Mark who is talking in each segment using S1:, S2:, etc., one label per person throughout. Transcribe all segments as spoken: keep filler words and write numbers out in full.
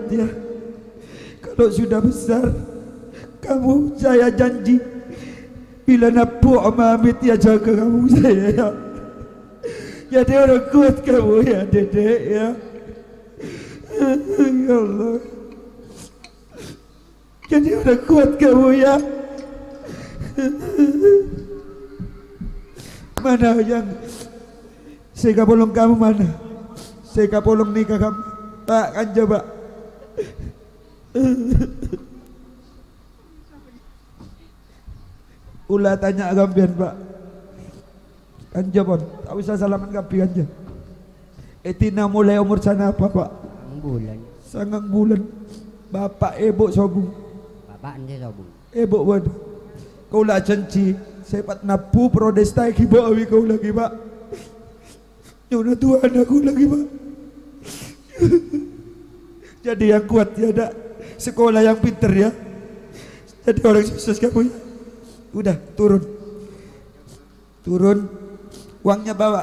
S1: ya. Kalau sudah besar, kamu saya janji bila napu Amit ya jaga kamu saya ya. Jadi orang kuat kamu ya dedek ya. Ya Allah. Jadi orang kuat kamu ya. Mana yang saya kapolong kamu mana? Saya kapolong nikah kamu. Pak kan coba. Ulah tanya gambian Pak. Kanja pon, tak usah salaman kapi kanja. Etina mulai umur sana apa Pak?
S2: Sangang bulan.
S1: Sangang bulan. Bapak ibu sobung.
S2: Bapak anda sobung.
S1: Ibu waduh. Kau lah janji. Saya pat napu prodesta kiba awi kau lagi Pak. Nyona Tuhan aku lagi Pak. Jadi yang kuat ya dak. Sekolah yang pinter ya. Jadi orang sukses kamu ya. Udah turun. Turun. Uangnya bawa.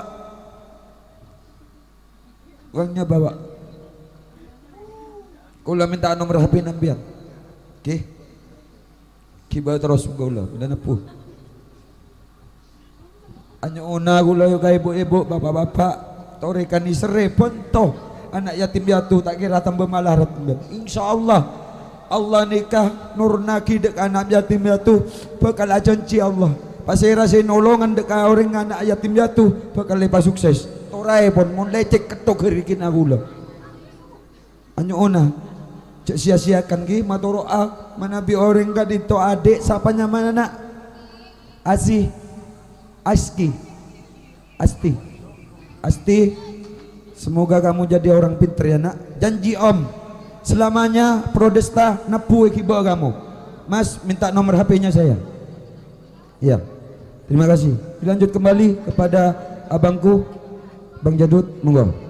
S1: Uangnya bawa. Kau lah minta nomor H P nambian. Oke. Kiba terus kau lah. Bila napu. Hanya una gula yung kay ibu-ibu, bapak-bapak, torekan ni sere ponto, anak yatim piatu tak kira tambah malarat. Insya Allah, Allah nikah nur naki dek anak yatim piatu, bakal janji Allah. Pasira si nolongan dek orang anak yatim piatu, bakal lepas sukses. Torai pon mun lecek ketok herikin gula. Hanya una, cek sia-siakan gi matoroa, manabi orang ka dito adik, sapanya mana nak? Asih. Aski, Asti, Asti, semoga kamu jadi orang pinter ya nak. Janji om, selamanya prodesta napu kiba kamu. Mas minta nomor H P-nya saya. Ya, terima kasih. Dilanjut kembali kepada abangku, Bang Jadut, monggo.